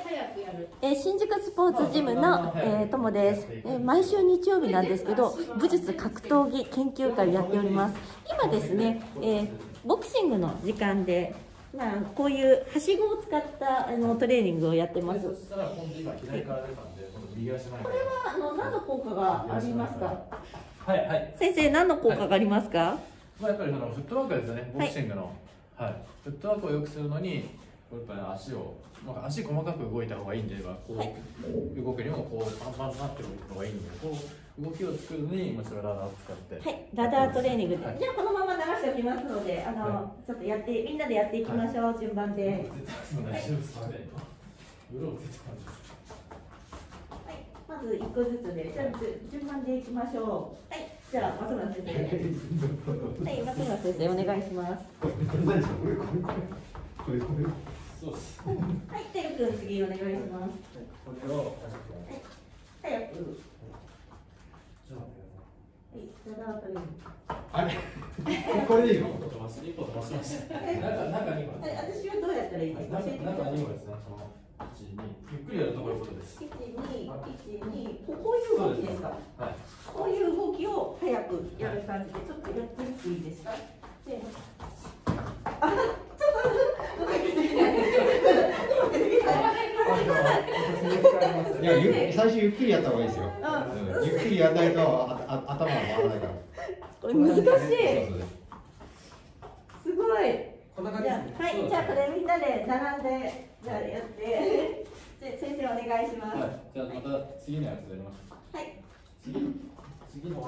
新宿スポーツジムのともです。毎週日曜日なんですけど、武術格闘技研究会をやっております。今ですね、ボクシングの時間で、こういうはしごを使ったトレーニングをやってます。これは何の効果がありますか？はいはい。先生、何の効果がありますか？ やっぱりフットワークですよね。ボクシングの、はい、フットワークを良くするのに、やっぱり足細かく動いた方がいいんで、こう、動くにもこうパンパンになってるのがいいんで、こう動きを作るのにもちろんラダーを使って。 はい、ラダートレーニングで。じゃあこのまま流しておきますので、ちょっとみんなでやっていきましょう、順番で。はい。まず1個ずつで、じゃあ順番でいきましょう。はい、じゃあ松村先生。はい、松村先生お願いします。 そうです。 はい、てるくん次お願いします。 これを早く。 あれ、これでいいの？一個飛ばします。中2個。 私はどうやったらいいですか？ 中2個ですね。その1、2、ゆっくりやるとこういうことです。 1、2、こういう動きですか？はい。こういう動きを早くやる感じで、ちょっとやってみていいですか？ いや、最初ゆっくりやった方がいいですよ。ゆっくりやらないと頭が回らないから。 これ難しい。すごい。 こんな感じですね。 はい、じゃあこれみんなで並んでじゃあやって。先生お願いします。 はい、じゃあまた次のやつやります。 はい。次のは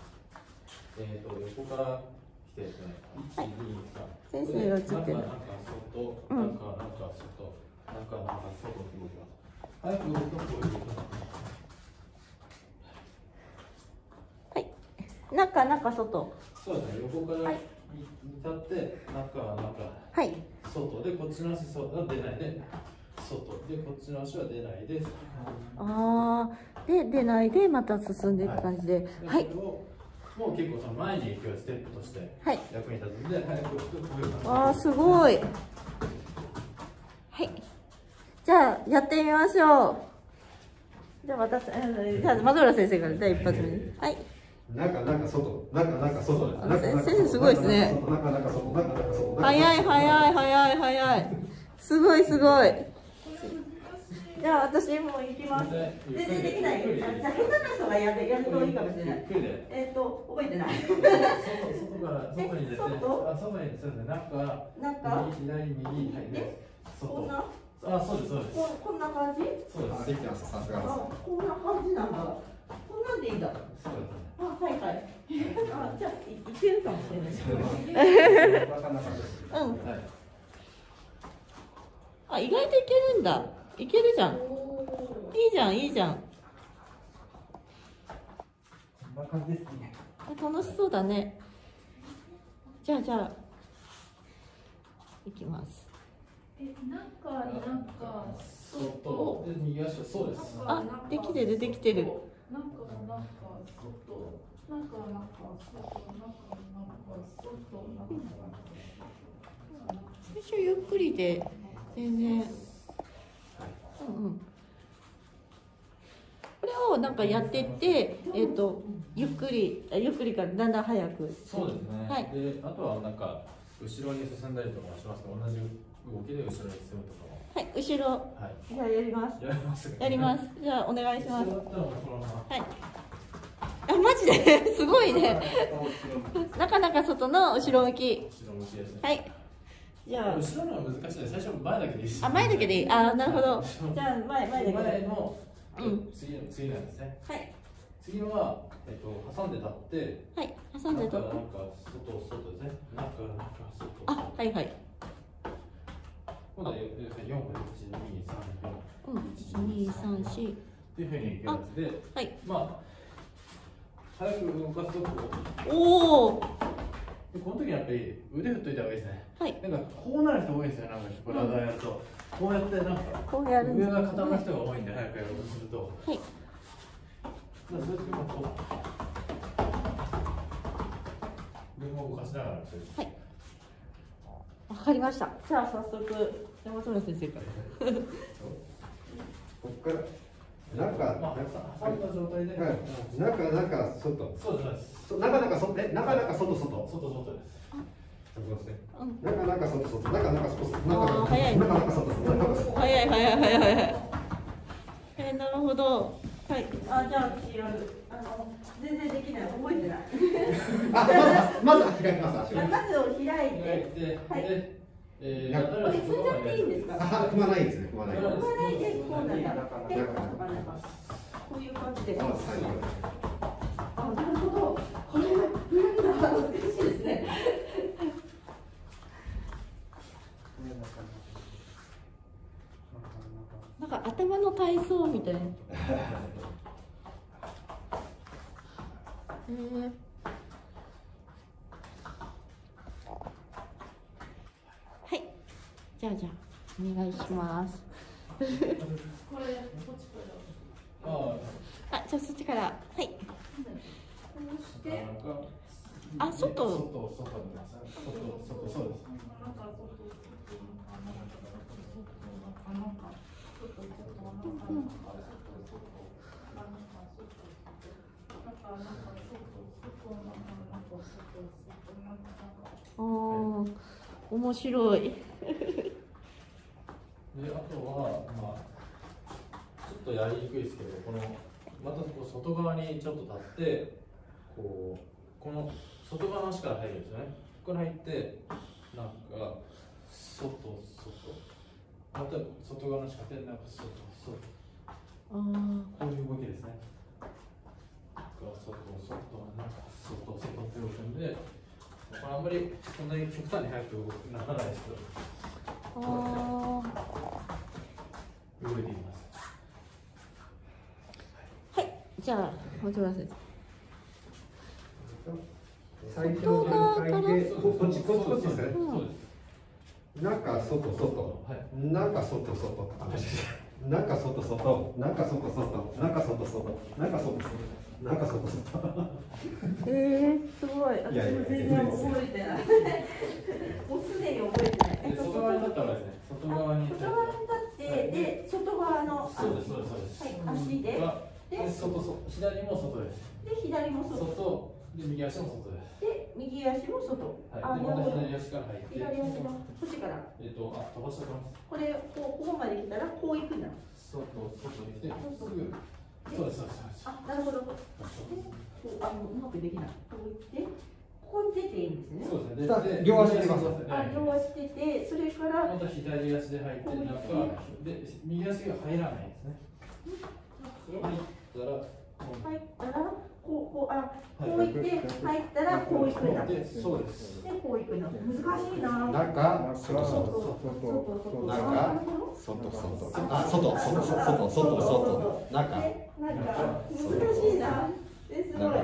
横から来てですね。1、2、3。 先生が映ってる。 中、外、って動きます。早く動くとこういうこと。 はい。中、外。 そうですね。横から立って中、 はい。 外でこっちの足外は出ないで。外でこっちの足は出ないです。 で出ないでまた進んでいく感じで、はい。 もう結構その前に行くステップとして役に立つので、早くこういう感じ。 すごい。はい。じゃあやってみましょう。じゃあ松浦先生から第一発目に。はい。 中、外。 先生すごいですね。早い。すごい。じゃあ私も行きます。全然できない。じゃあ下手な人がやるといいかもしれない。覚えてない。 外に出て、外にですね。中、左、右、外。そうです。 こんな感じ？ そうです。できてます。さすがです。 こんな感じなんだ。こんなんでいいんだ。 そうです。 はい。じゃあいけるかもしれない。意外といけるんだ。いけるじゃん。いいじゃん。 こんな感じですね。 楽しそうだね。じゃあいきます。 外で右足はそうです。 できてる。最初ゆっくりで全然。これをなんかやっていって、ゆっくりからだんだん早く。 そうですね。 はい。 で、あとはなんか後ろに進んだりとかします。同じ動きで後ろに進むとかも。 はい、後ろ。 はい。 じゃあやります。やります。じゃあお願いします。はい。マジですごいね。中外の後ろ向き。はい。じゃあ後ろのは難しいです。最初前だけでいいです。 前だけでいい。なるほど。じゃあ前だけで。 前の次なんですね。はい。次は挟んで立って。 はい。挟んで立って。 外ですね。外。 はい。 今度は4個で1、2、3、4。1、2、3、4。っていうふうにいくやつで。はい。早く動かすとこの時やっぱり腕振っといた方がいいですね。はい。なんかこうなる人多いですよ。なんかラダーやるとこうやってなんか上が固まる人が多いんで、早くやろうとすると。はい。そういう時もこう両方動かしながら。はい。わかりました。じゃあ早速山村先生から。 から中挟んだ状態で、 中外。 そうです。 中外外。 外です。 中中外外ですね。中外外早い。早い。なるほど。はい。じゃあ私やる。全然できない。覚えてない。 まず開きます。足を。 まずを開いて。はい。これ踏んじゃっていいんですか。 踏まないですね。踏まないでこうなんだ。こういう感じで。なるほど。これ難しいですね。なんか頭の体操みたいな。はい。じゃあお願いします。じゃあそっちから。はい。外。 そうです。 面白い。 で、あとは、ちょっとやりにくいですけど、また外側にちょっと立って、この外側の足から入るんですよね。ここから入って、なんか、外。また外側の足からなんか外。こういう動きですね。外って動くんで、これあんまりそんなに極端に速くならないですけど。動いていきます。 はい、じゃあ、松村先生。 最初の段階で、こっちですね。中、外。 すごい。私も全然覚えてない。もうすでに覚えてない。 外側に立ったらですね。外側に立って、 で、外側の。 そうです。 はい、足で。 左も外です。 で、左も外。 で、右足も外です。 で、右足も外。 はい。で、また左足から入って。 左足のこっちから。 飛ばしておきます。 これ、ここまで来たら、こう行くんだ。 外に来て、すぐ。そうです。 なるほど。うまくできない。こう行って、ここに出ていいんですね。 そうですね。 両足で出ます。 両足出て、それから。 また左足で入って、で、右足が入らないですね。入ったら、こう行って、入ったら、こう行くんだ。 そうです。 で、こう行くの。難しいな。 中、外。 難しいな。すごい。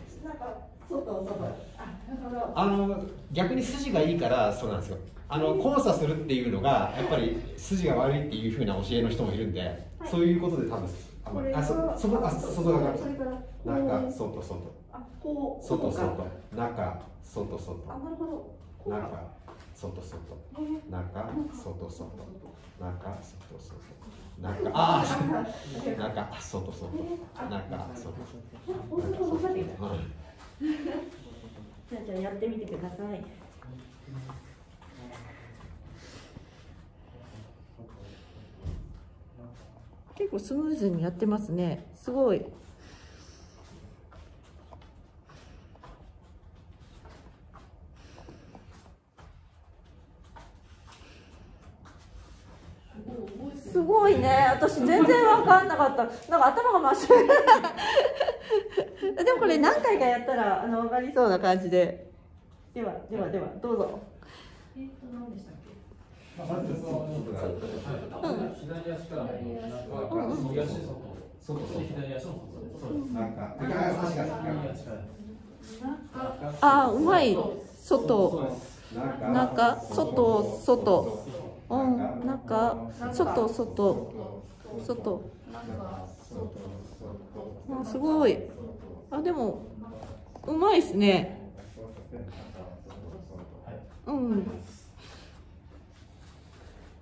逆に筋がいいからそうなんですよ。交差するっていうのがやっぱり筋が悪いっていう風な教えの人もいるんで、そういうことで多分外側から中、外、中、 じゃあやってみてください。結構スムーズにやってますね。すごい。すごいね。私全然分かんなかった。なんか頭が真っ白い。でもこれ何回かやったら分かりそうな感じで。ではどうぞ。 何でしたっけ？左足から右足外。左足もうまい。外、中、外、外。すごい。でもうまいですね。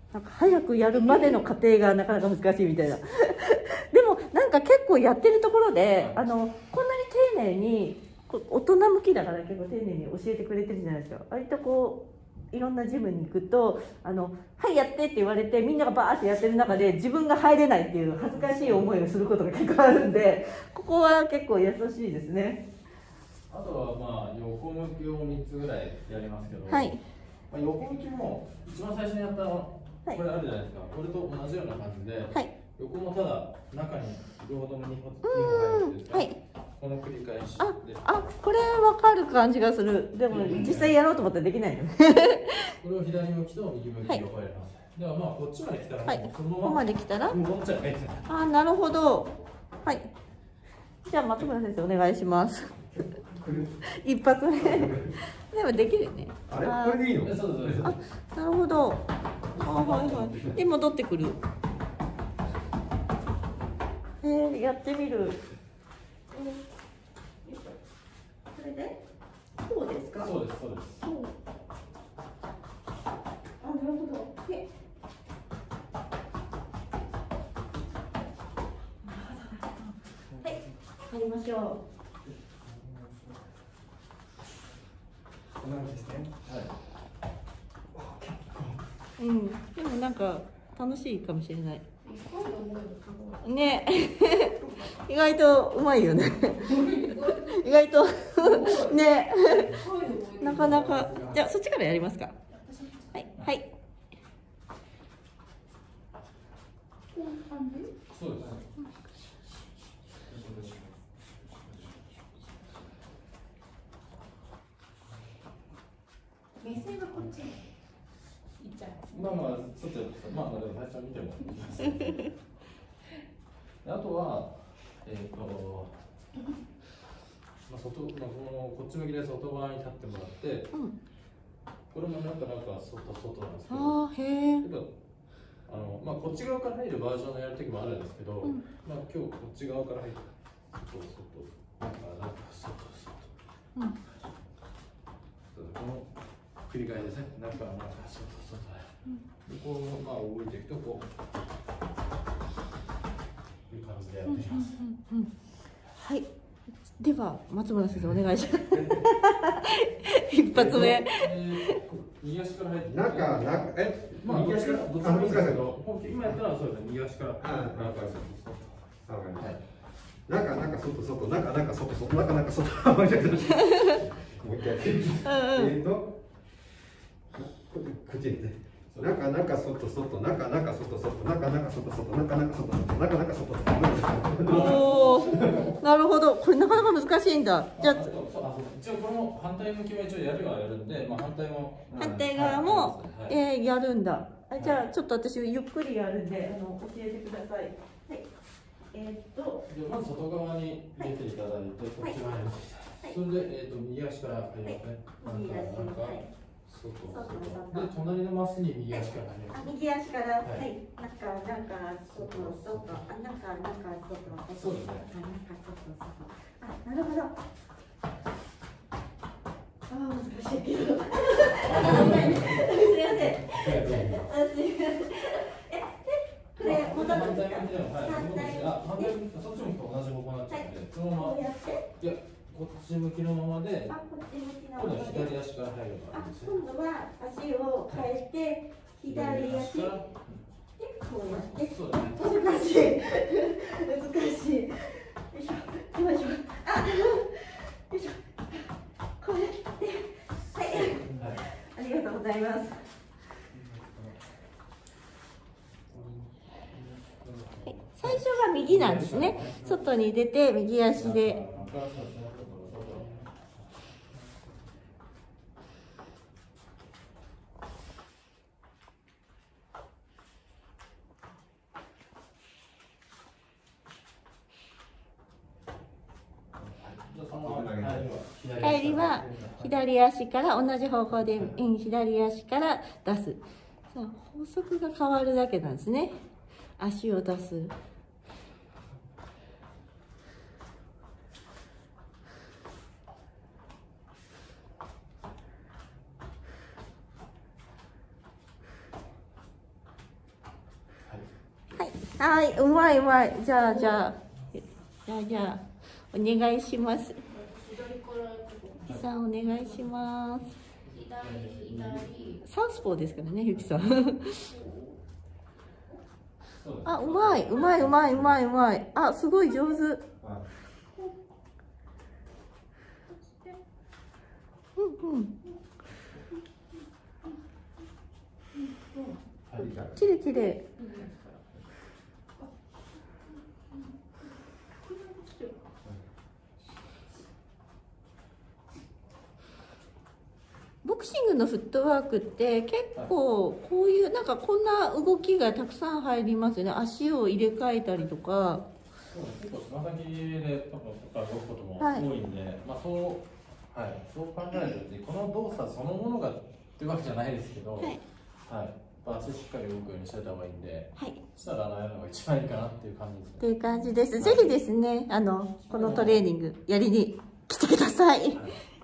なんか早くやるまでの過程がなかなか難しいみたいなでもなんか結構やってるところでこんなに丁寧に大人向きだから結構丁寧に教えてくれてるじゃないですか。割とこういろんなジムに行くとはいやってって言われてみんながバーってやってる中で自分が入れないっていう恥ずかしい思いをすることが結構あるんで、ここは結構優しいですね。 あとはまあ横向きを3つぐらいやりますけど、 はい、 まあ、横向きも一番最初にやったこれあるじゃないですか、これと同じような感じで、 はい、 横もただ中に両方とも2本入るんですか、 はい、 この繰り返しで、 これ分かる感じがする。でも実際やろうと思ったらできないのこれを左向きと右向き両方やります、ではまあこっちまで来たら、 はい、ここまで来たら戻っちゃえばいいですね。 なるほど。はい、じゃあ松村先生お願いします一発目でもできるよね。 あれこれでいいの？ そうです。 なるほど。はいはい。で戻ってくる。やってみる。それでこうですか？ そうですそうです。 なるほど。はい、やりましょう。 こんな感じですね。 うん、でもなんか楽しいかもしれないね意外とうまいよね意外とねなかなか。じゃあそっちからやりますか。はいはい。 そうです。 目線がこっちに行っちゃう。 まあまあ、ちょっと、まあ、でも最初見てもいいです。あとは、まあ、こっち向きで外側に立ってもらって、これもなんか外なんですけど、へえ。まあ、こっち側から入るバージョンのやるときもあるんですけど、まあ、今日こっち側から入って、なんか外。この繰り返しですね。中、外。こう、まあ、動いていくと、こういう感じでやっていきます。 はい。では、松村先生、お願いします。一発目。 右足から入って。 まあ、 右足からどっちもいいんですけど、今やったらそうですね、右足から。 中、外、外。もう一回やって。こっちにね。中、外、中、外、 おお、なるほど。これなかなか難しいんだ。じゃあ、 一応この反対向きも一応やるんで、まあ反対側もやるんだ。じゃあちょっと私ゆっくりやるんで教えてください。はい。 まず外側に出ていただいて、こっち側に。それで右足から入りますね。外。で、隣のマスに右足から入ります。 右足から、はい。外。 そうですね。 なるほど。難しいけど。すみません。これ反対向きでも、そっちも同じ方向になっちゃうんで、そのまま。いや、こっち向きのままで。今度は左足から入るから。 今度は足を変えて、左足。で、こうやって。難しい。よいしょ。よいしょ。こうやって。はい。ありがとうございます。最初が右なんですね。外に出て右足で。帰りは左足から同じ方向で左足から出す。さあ、法則が変わるだけなんですね。足を出す。 はい、うまいうまい。じゃあお願いします。さんお願いします。サウスポーですからね、ゆきさん。あ、うまい。あ、すごい上手。きれいきれい。ボクシングのフットワークって結構こういうなんかこんな動きがたくさん入りますよね。足を入れ替えたりとか。 結構つま先で動くことも多いんで、そう考えるとこの動作そのものがっていうわけじゃないですけど、足しっかり動くようにしてた方がいいんで、そしたらやるのが一番いいかなっていう感じですね。 っていう感じです。ぜひですね、このトレーニングやりに来てください。